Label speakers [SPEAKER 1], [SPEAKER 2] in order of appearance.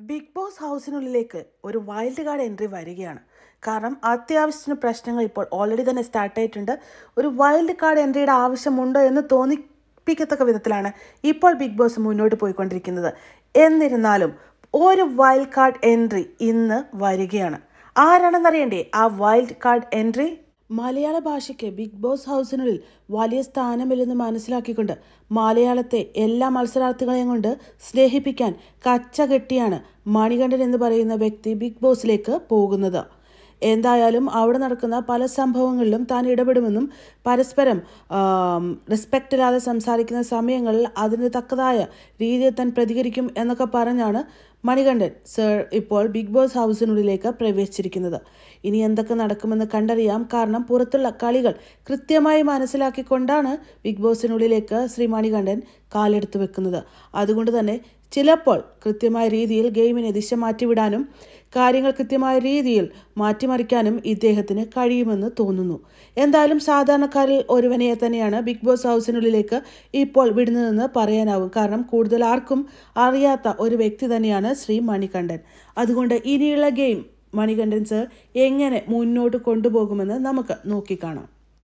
[SPEAKER 1] Big Boss ഹൗസിനുള്ളിലേക്ക് ഒരു wild card entry വരികയാണ്. കാരണം അത്യാവശ്യത്തിന് പ്രശ്നങ്ങൾ ഇപ്പോൾ ഓൾറെഡി തന്നെ സ്റ്റാർട്ടായിട്ടുണ്ട്. ഒരു വൈൽഡ് കാർഡ് എൻട്രിയുടെ ആവശ്യമുണ്ടോ എന്ന് തോന്നിപ്പിക്കത്തക്ക വിധത്തിലാണ് ഇപ്പോൾ ബിഗ് ബോസ് മുന്നോട്ട് പോയിക്കൊണ്ടിരിക്കുന്നത്. എന്നിരുന്നാലും ഒരു വൈൽഡ് കാർഡ് എൻട്രി ഇന്ന് വരികയാണ്. ആരാണെന്നറിയണ്ടേ ആ വൈൽഡ് കാർഡ് എൻട്രി? മലയാള ഭാഷയ്ക്ക് ബിഗ് ബോസ് ഹൗസിനുള്ളിൽ വലിയ സ്ഥാനമില്ലെന്ന് മനസ്സിലാക്കിക്കൊണ്ട് മലയാളത്തെ എല്ലാ മത്സരാർത്ഥികളെയും കൊണ്ട് സ്നേഹിപ്പിക്കാൻ കച്ചകെട്ടിയാണ് മണികണ്ഠൻ എന്ന് പറയുന്ന വ്യക്തി ബിഗ് ബോസിലേക്ക് പോകുന്നത്. എന്തായാലും അവിടെ നടക്കുന്ന പല സംഭവങ്ങളിലും താൻ ഇടപെടുമെന്നും പരസ്പരം റെസ്പെക്റ്റ് ഇല്ലാതെ സംസാരിക്കുന്ന സമയങ്ങളിൽ അതിന് തക്കതായ രീതിയിൽ താൻ പ്രതികരിക്കും എന്നൊക്കെ പറഞ്ഞാണ് മണികണ്ഠൻ സർ ഇപ്പോൾ ബിഗ് ബോസ് ഹൗസിനുള്ളിലേക്ക് പ്രവേശിച്ചിരിക്കുന്നത്. ഇനി എന്തൊക്കെ നടക്കുമെന്ന് കണ്ടറിയാം. കാരണം പുറത്തുള്ള കളികൾ കൃത്യമായി മനസ്സിലാക്കിക്കൊണ്ടാണ് ബിഗ് ബോസിനുള്ളിലേക്ക് ശ്രീ മണികണ്ഠൻ കാലെടുത്ത് വെക്കുന്നത്. അതുകൊണ്ട് തന്നെ ചിലപ്പോൾ കൃത്യമായ രീതിയിൽ ഗെയിമിനെ ദിശ മാറ്റിവിടാനും കാര്യങ്ങൾ കൃത്യമായ രീതിയിൽ മാറ്റിമറിക്കാനും ഇദ്ദേഹത്തിന് കഴിയുമെന്ന് തോന്നുന്നു. എന്തായാലും സാധാരണക്കാരിൽ ഒരുവനെ തന്നെയാണ് ബിഗ് ബോസ് ഹൗസിനുള്ളിലേക്ക് ഇപ്പോൾ വിടുന്നതെന്ന് പറയാനാവും. കാരണം കൂടുതൽ ആർക്കും അറിയാത്ത ഒരു വ്യക്തി തന്നെയാണ് ശ്രീ മണികണ്ഠൻ. അതുകൊണ്ട് ഇനിയുള്ള ഗെയിം മണികണ്ഠൻ സർ എങ്ങനെ മുന്നോട്ട് കൊണ്ടുപോകുമെന്ന് നമുക്ക് നോക്കിക്കാണാം.